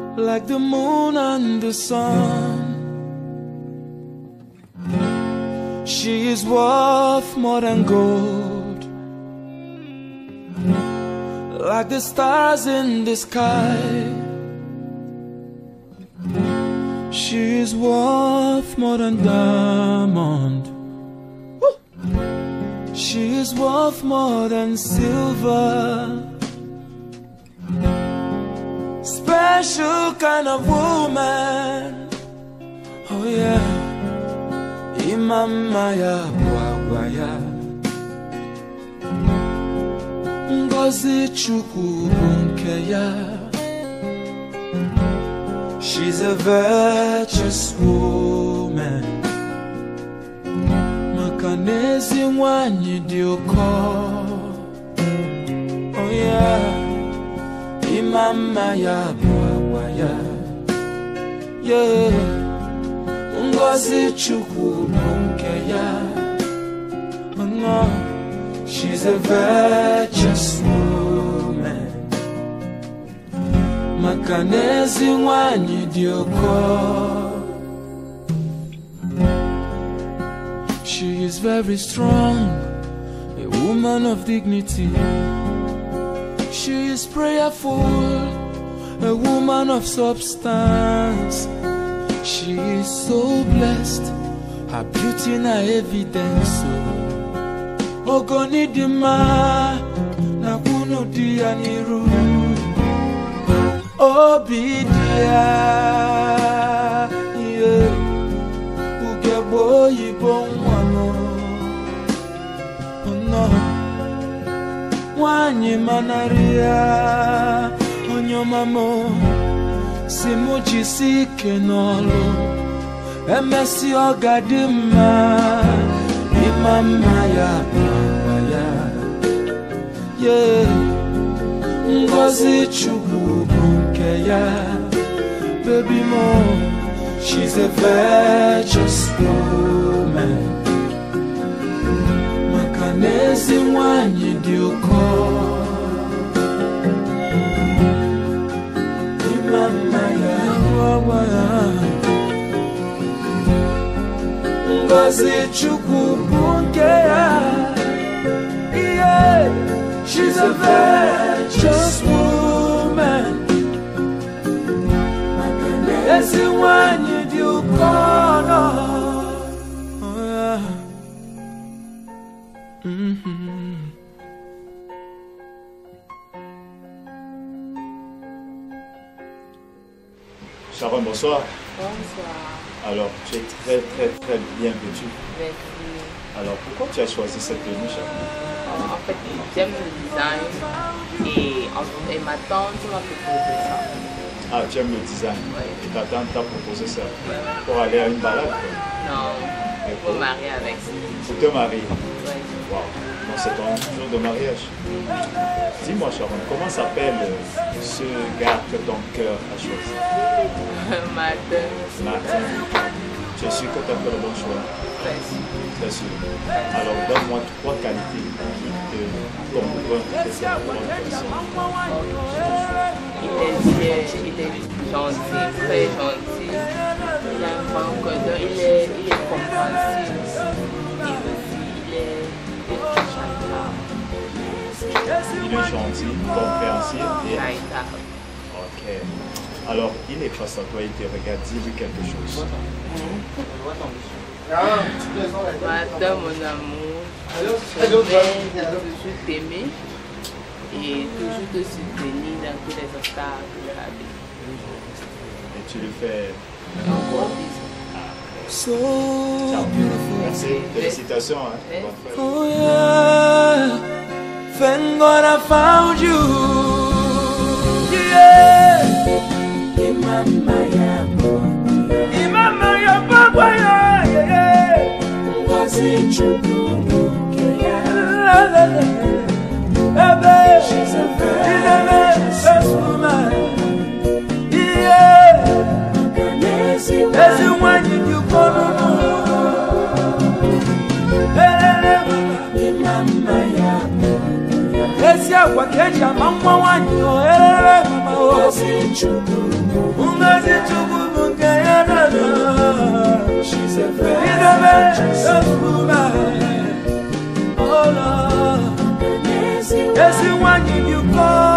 like the moon and the sun. She is worth more than gold, like the stars in the sky. She is worth more than diamond. She is worth more than silver. Special kind of woman. Oh yeah. Imama ya bwagwaya, Ngozi Chukwu bunke ya. She's a virtuous woman. Makanezi nwanyi dioko. Oh yeah. Imama ya bwagwaya. Yeah. Ngozi Chukwu bunke ya. No, she's a virtuous woman. Makanezi nwanyi dioko. She is very strong, a woman of dignity. She is prayerful, a woman of substance. She is so blessed, her beauty na evidence. Ogoni dima na kunu dia niru. Obidia, yeah. Ugebo yibon wano. Oh no. Wanyi manaria, onyo mamo. Simuji sike nolo. Emesi ogadima. Imama ya bwagwaya. Yeah. Ngozi Chukwu bunke ya. Baby mo, she's a virtuous woman. Makanezi nwanyi dioko. Imama ya bwagwaya. Ngozi Chukwu bunke ya. Yeah. She's a virtuous woman. Makanezi nwanyi dioko. Oh yeah. Sharon, bonsoir. Bonsoir. Alors, tu es très bien vêtue. Merci. Alors, pourquoi tu as choisi cette tenue, Sharon? En fait, j'aime le design et ma tante m'a proposé ça. Ah, tu aimes le design? Oui. Et ta tante t'a proposé ça? Ouais. Pour aller à une balade, quoi? Non, pour me marier avec. Pour te marier? Oui. Waouh. Donc c'est ton jour de mariage. Dis-moi, Sharon, comment s'appelle ce gars que ton cœur a choisi? Martin. Martin. Tu es sûr que tu as fait le bon choix? Très sûr. Très sûr. Alors, donne-moi 3 qualités qui te convainquent que c'est une bonne personne. Il est fier, il est gentil, très gentil. Il a un bon cœur, il est compréhensif. Et aussi, il est charitable. Il est gentil, compréhensif et... Charitable. Ok. Alors, il est face à toi, il te regarde, dis-lui quelque chose. Madame, mon amour, je vais toujours t'aimer et toujours te soutenir dans tous les obstacles de la vie. Et tu lui fais... Encore bisous. So Ciao. beautiful. Merci. Félicitations. Hein. Bonne fête. Oh yeah. Thank God I found you. Yeah. Imama ya bwagwaya. Imama ya bwagwaya. Yeah. Ngozi Chukwu bunke ya. La la la. She's a virtuous woman. Yeah. Makanezi nwanyi dioko. Esi agwa keji amamwa wanyo. Ngozi Chukwu Oh Lord, yes, you want you go.